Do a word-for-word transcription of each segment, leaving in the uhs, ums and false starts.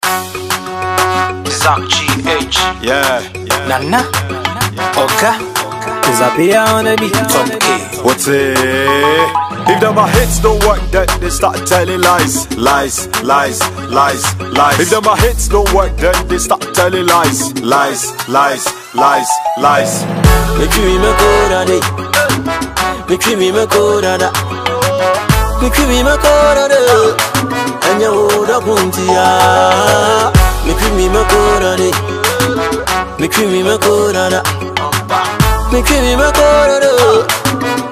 Zach G H. Yeah. Nana. Oka. Zabia on the beat. Top K. What's it? If them my hits don't work, then they start telling lies, lies, lies, lies, lies. If them my hits don't work, then they start telling lies, lies, lies, lies, lies. Me creamy me coda de, me creamy me coda da, me creamy me coda de. Anya oda puntia. Me creamy me coda de, me creamy me coda da, me creamy me coda de.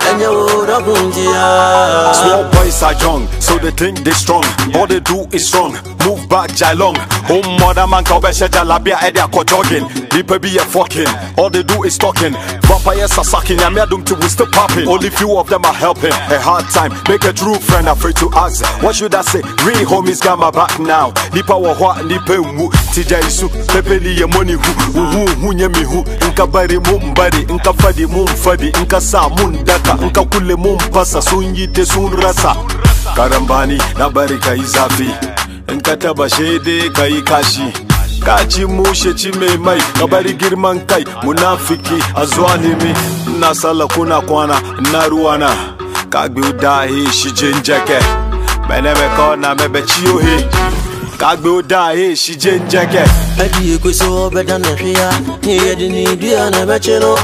Small boys are young, so they think they strong. All they do is strong. Move back, Jailong. Home mother man ka obesha jalabia edia ko jogging. People be a fucking. All they do is talking. Vampires are sucking. I'm here to we still popping. Only few of them are helping. A hard time, make a true friend afraid to ask. What should I say? Real homies got my back now. Nipa wa what nipa mu. Tija isu. Pepe li ye money hu. Hu hu nye mi hu. Inka bari mum bari. Inka fadi mum fadi. Inka sa mun daka. Inka kule mum pasa. Sun yite sun rasa. Karambani na bari ka izafi. Inka taba shede ka ikashi. Kachi mushe chime mai. Kabari girman kai. Munafiki azwani mi. Nasala kuna kwana. Naruana. Kagbi udahi shijenjeke. Menebe kona mebe chiyohi. Kagbi udahi shijenjeke. Adi kwe so beda nefia. Ni yedi ni dia nebe cheno.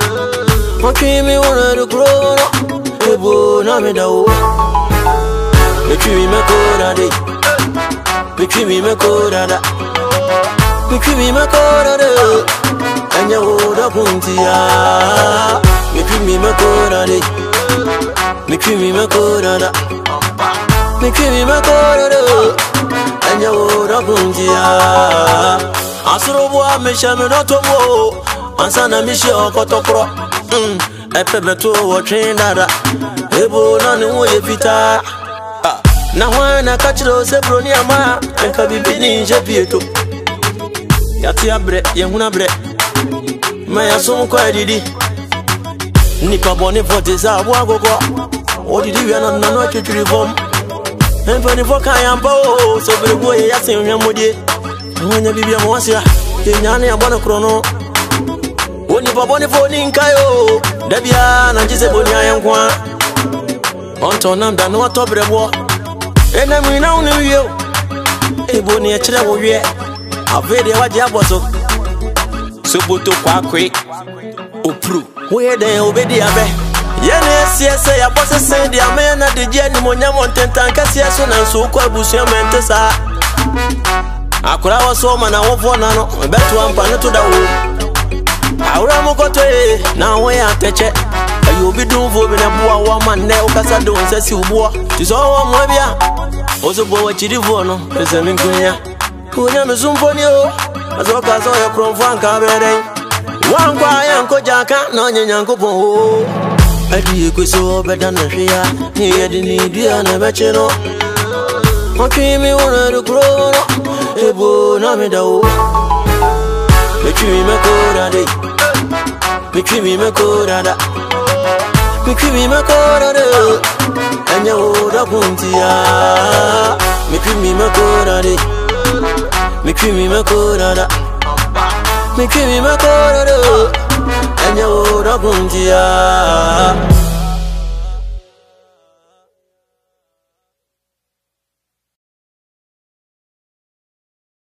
Makimi wana rukrono. Ebo na medao. Me creamy me coda de, me creamy me coda da, me creamy me coda de. Anya oda puntia. Me creamy me coda de, me creamy me coda da, me creamy me coda de. Anya oda puntia. Asuro boa me shame no tomo. Ansana mi shi okotokro. Hmm. Epe beto wo train dada. Ebo na ni wo ye fita. Na wana kachiro se broni ama enka bibini nje pieto yati abre yehuna bre ma yaso kwa didi nipa boni vote za agogo odidi wi na nanu atwetwiri vom empani voka yamba o so brego ye yasen hwamodie nwanya bibia mo wasia ye nyane abona krono oni pa boni foni nkayo dabia na njise boni ayenkwa onto namda no atobrebo ena mi na unu wiyo ebo ni echire wo wie avede waje aboso soboto kwakwe opru we den obedi abe ye na siese ya bosse sen dia me na de je ni monya montentan kase so na so kwa abusuo mentesa akura wo so ma na wo fo na no beto ampa ne to da wo awura mo koto e na wo ya teche ayo bi dun vo bi na bua wa man ne ukasa do nsasi ubuo ti so wo mo bia ozo bo wa chiri vo no ese mi kunya kunya me zumponi o azo ka so ya kron fo anka beren wan kwa ya nko jaka na nyanya nko po adi kwe so beda na hwea ni yedi ni dia na be chi no makimi wona ru kro no ebo na me da o me kimi me coda de me kimi me coda da me creamy me coda de. Anya oda puntia. Me creamy me coda de, me creamy me coda da, me creamy me coda de. Anya oda puntia.